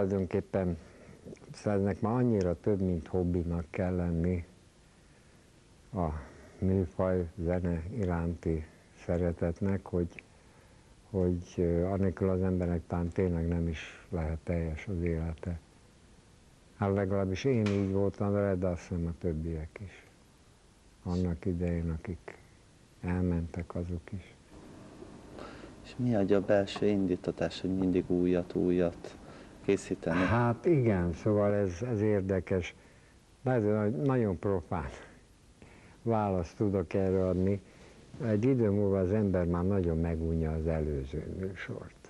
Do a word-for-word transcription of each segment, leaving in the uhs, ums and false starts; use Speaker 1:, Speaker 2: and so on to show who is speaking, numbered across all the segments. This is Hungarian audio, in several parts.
Speaker 1: tulajdonképpen ennek már annyira több, mint hobbinak kell lenni a műfaj zene iránti szeretetnek, hogy, hogy annélkül az embernek talán tényleg nem is lehet teljes az élete. Hát legalábbis én így voltam vele, de azt hiszem a többiek is. Annak idején, akik elmentek, azok is.
Speaker 2: És mi adja a belső indítatás, hogy mindig újat, újat készíteni?
Speaker 1: Hát igen, szóval ez, ez érdekes. Nagyon, nagyon profán választ tudok erre adni. Egy idő múlva az ember már nagyon megunja az előző műsort.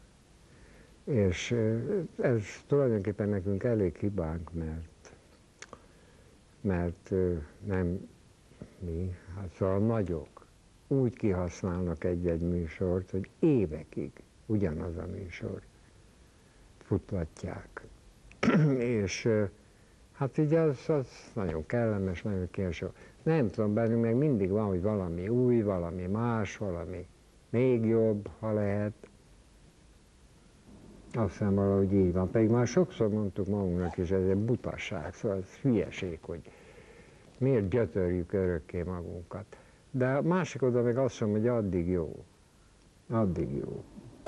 Speaker 1: És ez tulajdonképpen nekünk elég hibánk, mert, mert nem mi, hát szóval nagyok úgy kihasználnak egy-egy műsort, hogy évekig ugyanaz a műsor futtatják. És hát így az, az nagyon kellemes, nagyon késő. Nem tudom, bennünk meg mindig van, hogy valami új, valami más, valami még jobb, ha lehet. Azt hiszem valahogy így van. Pedig már sokszor mondtuk magunknak is, ez egy butaság, szóval ez hülyeség, hogy miért gyötörjük örökké magunkat. De a másik oda meg azt mondom, hogy addig jó. Addig jó.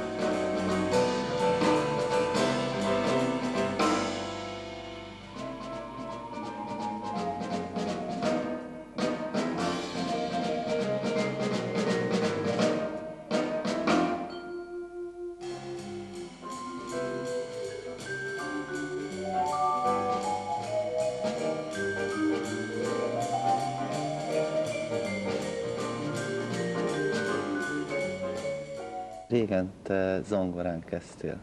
Speaker 2: Régen te zongorán kezdtél.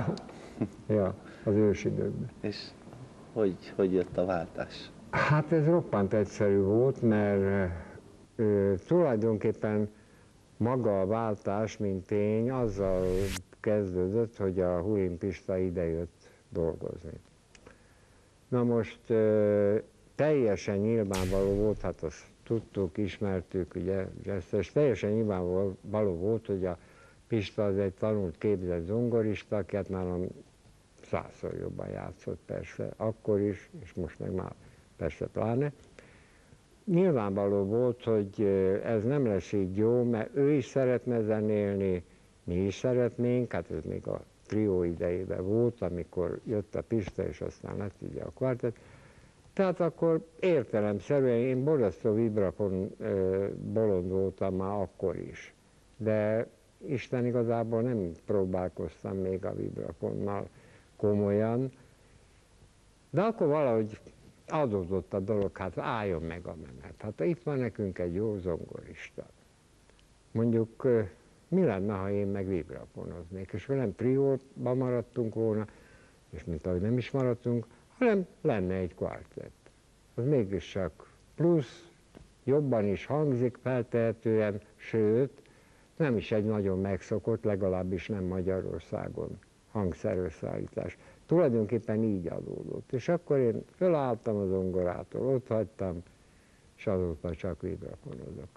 Speaker 1: Ja, az ősidőkben.
Speaker 2: És hogy, hogy jött a váltás?
Speaker 1: Hát ez roppant egyszerű volt, mert ö, tulajdonképpen maga a váltás, mint tény, azzal kezdődött, hogy a Hulin Pista idejött dolgozni. Na most ö, teljesen nyilvánvaló volt, hát azt tudtuk, ismertük, ugye, ezt, és teljesen nyilvánvaló volt, hogy a Pista az egy tanult, képzett zongorista, aki hát nálam százszor jobban játszott persze, akkor is, és most meg már persze pláne. Nyilvánvaló volt, hogy ez nem lesz így jó, mert ő is szeretne zenélni, mi is szeretnénk, hát ez még a trió idejében volt, amikor jött a Pista, és aztán lett ugye a kvartett. Tehát akkor értelemszerűen én borzasztó vibrafon bolond voltam már akkor is, de Isten igazából nem próbálkoztam még a vibrafonnal komolyan, de akkor valahogy adódott a dolog, hát álljon meg a menet. Hát itt van nekünk egy jó zongorista. Mondjuk mi lenne, ha én meg vibrafonoznék, és nem trióban maradtunk volna, és mint ahogy nem is maradtunk, hanem lenne egy kvartett. Az mégis csak plusz, jobban is hangzik feltehetően, sőt, nem is egy nagyon megszokott, legalábbis nem Magyarországon hangszerösszállítás. Tulajdonképpen így adódott. És akkor én fölálltam a zongorától, ott hagytam, és azóta csak vibrafonozok.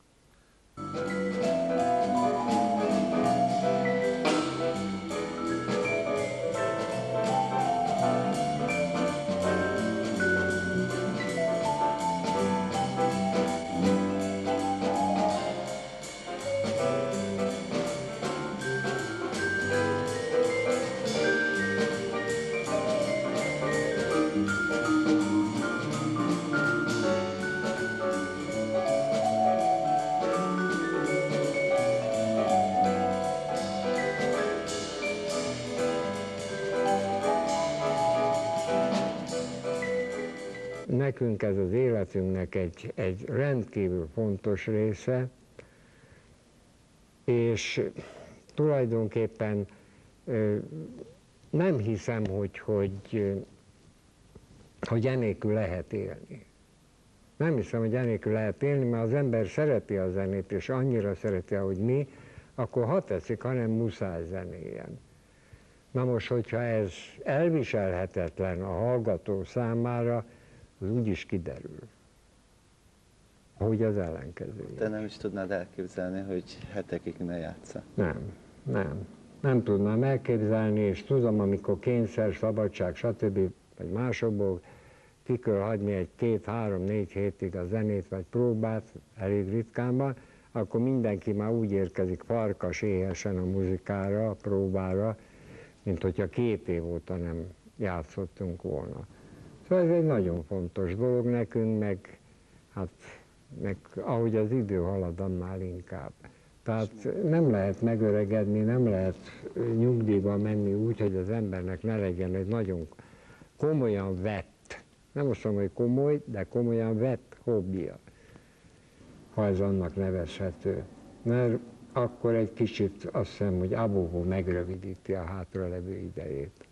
Speaker 1: Nekünk ez az életünknek egy, egy rendkívül fontos része, és tulajdonképpen nem hiszem, hogy, hogy, hogy enélkül lehet élni. Nem hiszem, hogy enélkül lehet élni, mert az ember szereti a zenét, és annyira szereti, ahogy mi, akkor ha tetszik, hanem muszáj zenéljen. Na most, hogyha ez elviselhetetlen a hallgató számára, az úgy is kiderül, hogy az ellenkező.
Speaker 2: Te nem is tudnád elképzelni, hogy hetekig ne játssza?
Speaker 1: Nem, nem. nem tudnám elképzelni, és tudom, amikor kényszer, szabadság, stb. Vagy másokból ki kell hagyni egy két, három, négy hétig a zenét vagy próbát, elég ritkánban, akkor mindenki már úgy érkezik farkas éhesen a muzikára, a próbára, mint hogyha két év óta nem játszottunk volna. Szóval ez egy nagyon fontos dolog nekünk, meg, hát, meg ahogy az idő halad, annál inkább. Tehát nem lehet megöregedni, nem lehet nyugdíjba menni úgy, hogy az embernek ne legyen egy nagyon komolyan vett, nem azt mondom, hogy komoly, de komolyan vett hobbija, ha ez annak nevezhető. Mert akkor egy kicsit azt hiszem, hogy abóból megrövidíti a hátralevő idejét.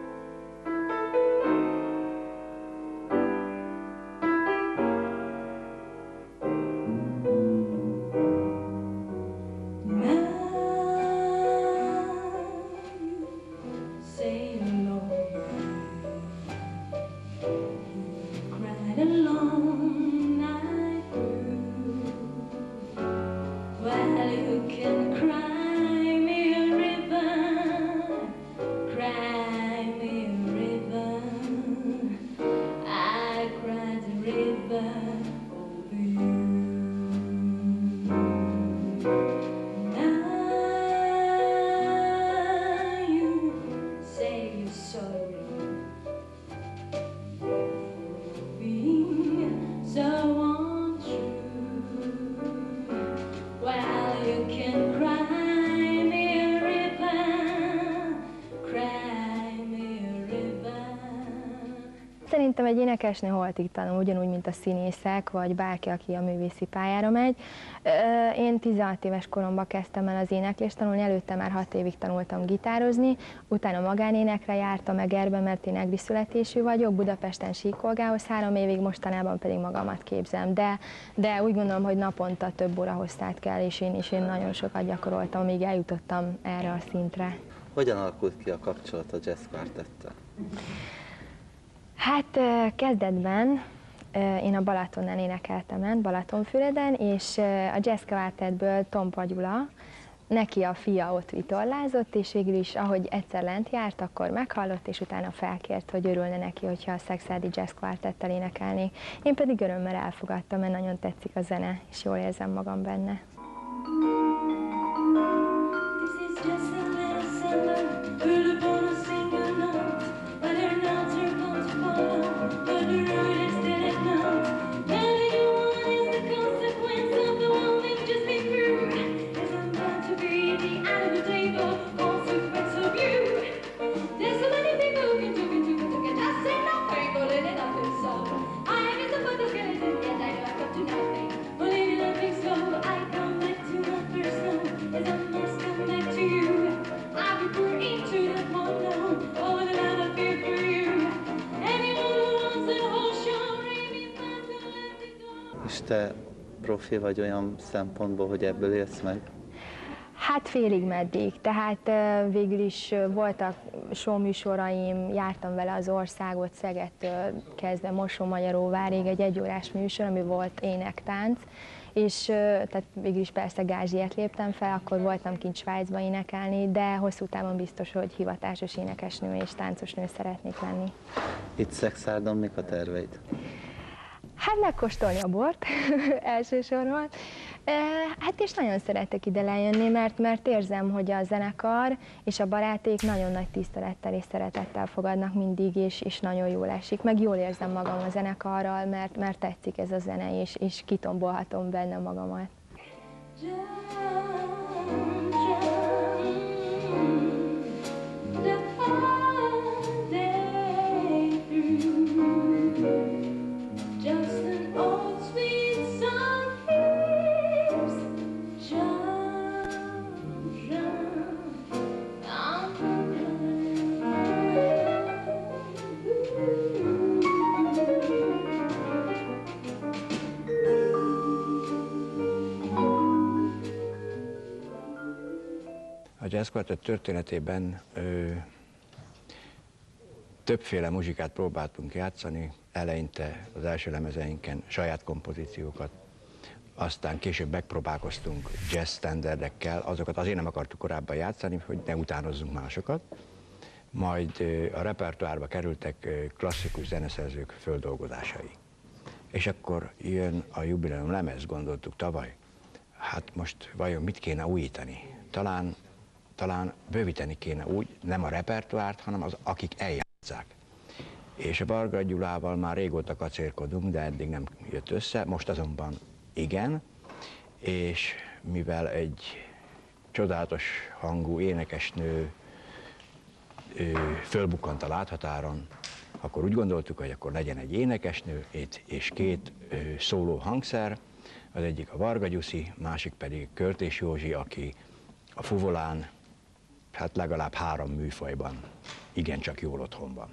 Speaker 3: Szerintem egy énekesnő holtig tanul, ugyanúgy, mint a színészek, vagy bárki, aki a művészi pályára megy. Én tizenhat éves koromban kezdtem el az éneklést tanulni, előtte már hat évig tanultam gitározni, utána magánénekre jártam Egerbe, mert én egri születésű vagyok, Budapesten síkolgához három évig, mostanában pedig magamat képzem. De, de úgy gondolom, hogy naponta több óra hosszát kell, és én is én nagyon sokat gyakoroltam, amíg eljutottam erre a szintre.
Speaker 2: Hogyan alakult ki a kapcsolat a Jazz Quartettel?
Speaker 3: Hát kezdetben én a Balatonnál énekeltem lent, Balatonfüreden, és a Jazz Quartetből Tompa Gyula, neki a fia ott vitorlázott, és végül is, ahogy egyszer lent járt, akkor meghallott, és utána felkért, hogy örülne neki, hogyha a Szekszárdi Jazz Quartettel énekelnék. Én pedig örömmel elfogadtam, mert nagyon tetszik a zene, és jól érzem magam benne.
Speaker 2: És te profi vagy olyan szempontból, hogy ebből élsz meg?
Speaker 3: Hát félig meddig, tehát uh, végül is uh, voltak showműsoraim, jártam vele az országot, Szegedtől kezdve Mosonmagyaróvárig, egy egyórás műsor, ami volt énektánc, és uh, tehát végül is persze gázsiért léptem fel, akkor voltam kint Svájcba énekelni, de hosszú távon biztos, hogy hivatásos énekesnő és táncosnő szeretnék lenni.
Speaker 2: Itt Szekszárdon mik a terveid?
Speaker 3: Hát megkóstolni a bort elsősorban. Hát és nagyon szeretek ide lejönni, mert, mert érzem, hogy a zenekar és a baráték nagyon nagy tisztelettel és szeretettel fogadnak mindig, és, és nagyon jól esik. Meg jól érzem magam a zenekarral, mert, mert tetszik ez a zene, és, és kitombolhatom benne magamat.
Speaker 4: A Jazz Quartet történetében ö, többféle muzsikát próbáltunk játszani, eleinte az első lemezeinken saját kompozíciókat, aztán később megpróbálkoztunk jazz standardekkel, azokat azért nem akartuk korábban játszani, hogy ne utánozzunk másokat. Majd a repertoárba kerültek klasszikus zeneszerzők földolgozásai. És akkor jön a jubileum lemez, gondoltuk tavaly. Hát most vajon mit kéne újítani? Talán, talán bővíteni kéne úgy, nem a repertoárt, hanem az, akik eljátszák. És a Varga Gyulával már régóta kacérkodunk, de eddig nem jött össze, most azonban igen, és mivel egy csodálatos hangú énekesnő fölbukkant a láthatáron, akkor úgy gondoltuk, hogy akkor legyen egy énekesnő és két szóló hangszer, az egyik a Varga Gyuszi, másik pedig Költés Józsi, aki a fuvolán, hát legalább három műfajban igencsak jól otthon van.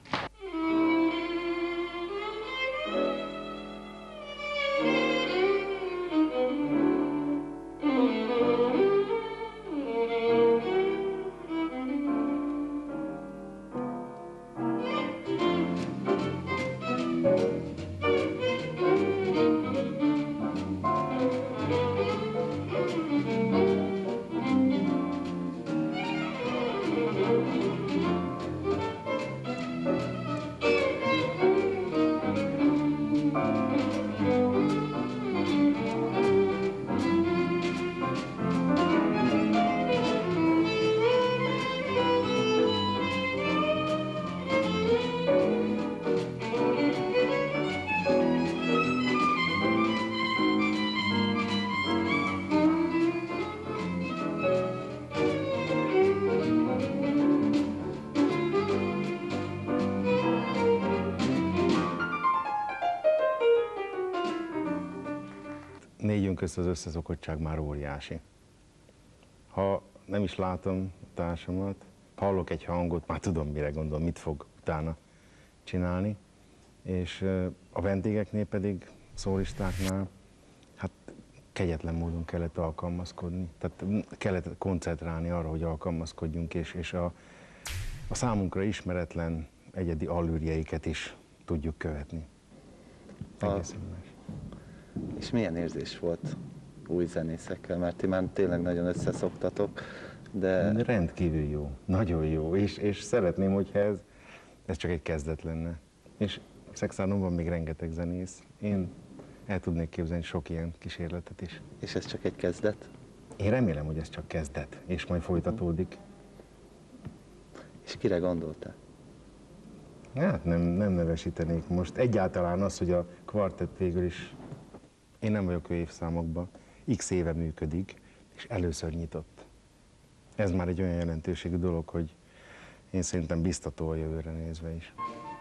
Speaker 5: Négyünk közt az összeszokottság már óriási. Ha nem is látom a társamat, hallok egy hangot, már tudom, mire gondol, mit fog utána csinálni. És a vendégeknél pedig, szólistáknál, hát kegyetlen módon kellett alkalmazkodni. Tehát kellett koncentrálni arra, hogy alkalmazkodjunk, és, és a, a számunkra ismeretlen egyedi allűrjeiket is tudjuk követni. Egészen más.
Speaker 2: És milyen érzés volt új zenészekkel, mert ti már tényleg nagyon összeszoktatok, de...
Speaker 5: Rendkívül jó, nagyon jó, és, és szeretném, hogyha ez, ez csak egy kezdet lenne. És Szexárdon van még rengeteg zenész, én el tudnék képzelni sok ilyen kísérletet is.
Speaker 2: És ez csak egy kezdet?
Speaker 5: Én remélem, hogy ez csak kezdet, és majd folytatódik.
Speaker 2: És kire gondoltál?
Speaker 5: Hát nem, nem nevesítenék most. Egyáltalán az, hogy a kvartett végül is, én nem vagyok ő évszámokban, x éve működik, és először nyitott. Ez már egy olyan jelentőségű dolog, hogy én szerintem biztató a jövőre nézve is.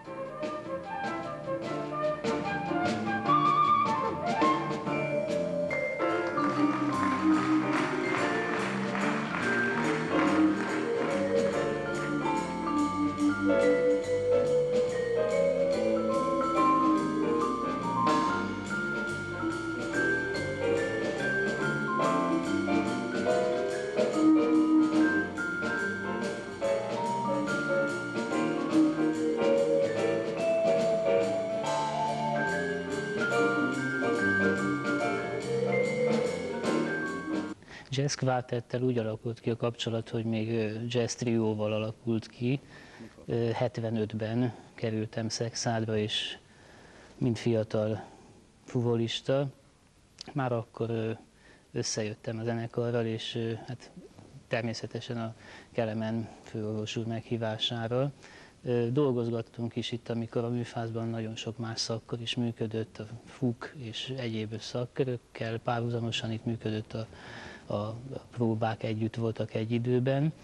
Speaker 6: Jazz Quartettel úgy alakult ki a kapcsolat, hogy még jazz trióval alakult ki. hetvenötben kerültem Szexárdra, és mint fiatal fuvolista. Már akkor összejöttem a zenekarral, és hát természetesen a Kelemen főorvos úr meghívására. Dolgozgattunk is itt, amikor a műfázban nagyon sok más szakkör is működött, a fuk és egyéb szakkörökkel, párhuzamosan itt működött a a próbák együtt voltak egy időben.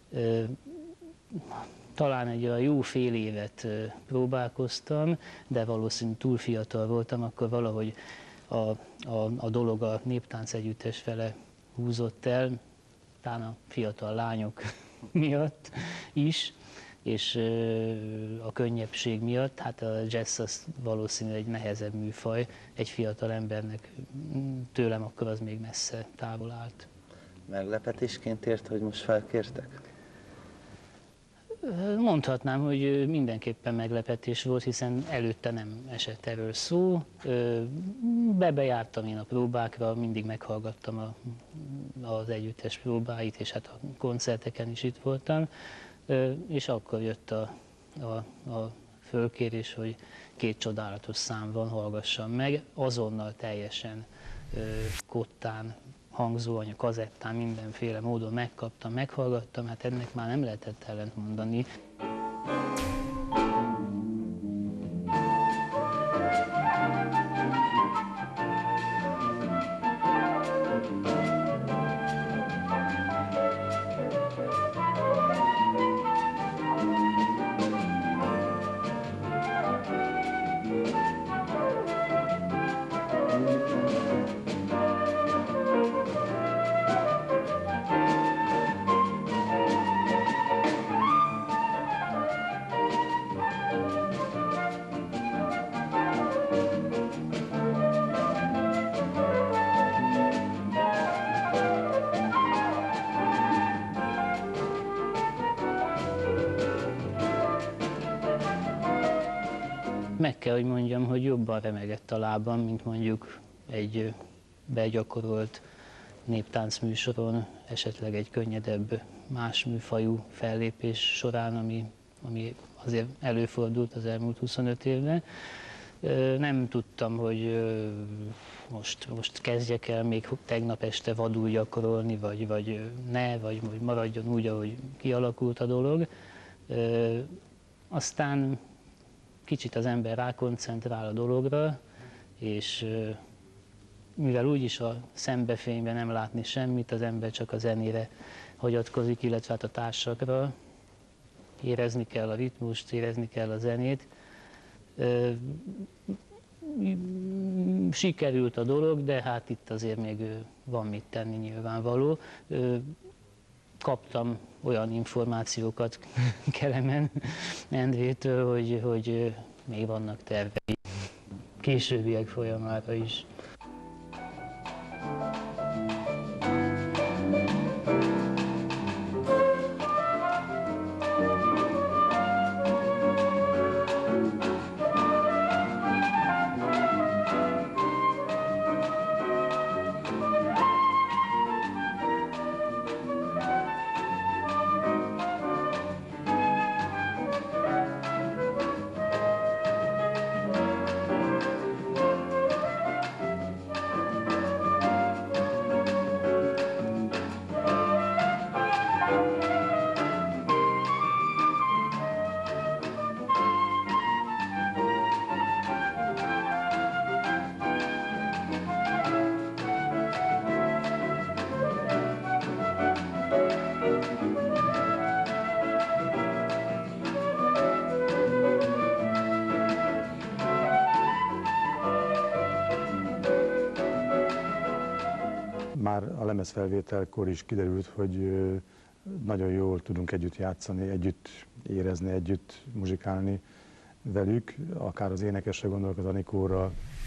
Speaker 6: Talán egy olyan jó fél évet próbálkoztam, de valószínűleg túl fiatal voltam, akkor valahogy a, a, a dolog a néptánc együttes fele húzott el, talán a fiatal lányok miatt is, és a könnyebbség miatt, hát a jazz az valószínűleg egy nehezebb műfaj, egy fiatal embernek, tőlem akkor az még messze távol állt.
Speaker 2: Meglepetésként ért, hogy most felkértek?
Speaker 6: Mondhatnám, hogy mindenképpen meglepetés volt, hiszen előtte nem esett erről szó. Bebejártam én a próbákra, mindig meghallgattam a, az együttes próbáit, és hát a koncerteken is itt voltam. És akkor jött a, a, a fölkérés, hogy két csodálatos szám van, hallgassam meg. Azonnal teljesen kottán, hangzóanyag, kazettán, mindenféle módon megkaptam, meghallgattam, hát ennek már nem lehetett ellent mondani. Meg kell, hogy mondjam, hogy jobban remegett a lábam, mint mondjuk egy begyakorolt néptánc műsoron, esetleg egy könnyedebb, más műfajú fellépés során, ami, ami azért előfordult az elmúlt huszonöt évben. Nem tudtam, hogy most, most kezdjek el még tegnap este vadul gyakorolni, vagy, vagy ne, vagy, vagy maradjon úgy, ahogy kialakult a dolog. Aztán kicsit az ember rákoncentrál a dologra, és mivel úgyis a szembefényben nem látni semmit, az ember csak a zenére hagyatkozik, illetve hát a társakra. Érezni kell a ritmust, érezni kell a zenét. Sikerült a dolog, de hát itt azért még van mit tenni, nyilvánvaló. Kaptam olyan információkat Kelemen Endrétől, hogy, hogy még vannak tervei későbbiek folyamára is.
Speaker 7: Már a lemezfelvételkor is kiderült, hogy nagyon jól tudunk együtt játszani, együtt érezni, együtt muzsikálni velük, akár az énekesre gondolok, az Anikóra,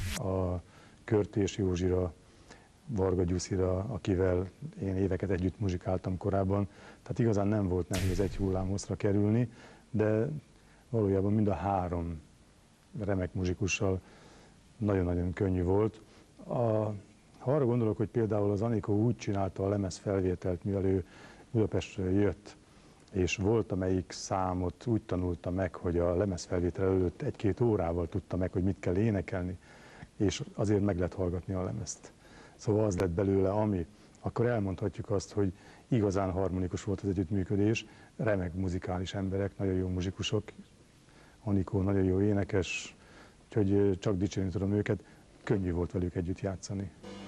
Speaker 7: a Körtés Józsira, Varga Gyuszira, akivel én éveket együtt muzsikáltam korábban. Tehát igazán nem volt nehéz egy hullámhosszra kerülni, de valójában mind a három remek muzsikussal nagyon-nagyon könnyű volt. A Ha arra gondolok, hogy például az Anikó úgy csinálta a lemezfelvételt, mivel ő Budapestről jött, és volt, amelyik számot úgy tanulta meg, hogy a lemezfelvétel előtt egy-két órával tudta meg, hogy mit kell énekelni, és azért meg lehet hallgatni a lemezt. Szóval az lett belőle, ami, akkor elmondhatjuk azt, hogy igazán harmonikus volt az együttműködés, remek muzikális emberek, nagyon jó muzsikusok, Anikó nagyon jó énekes, úgyhogy csak dicsérni tudom őket, könnyű volt velük együtt játszani.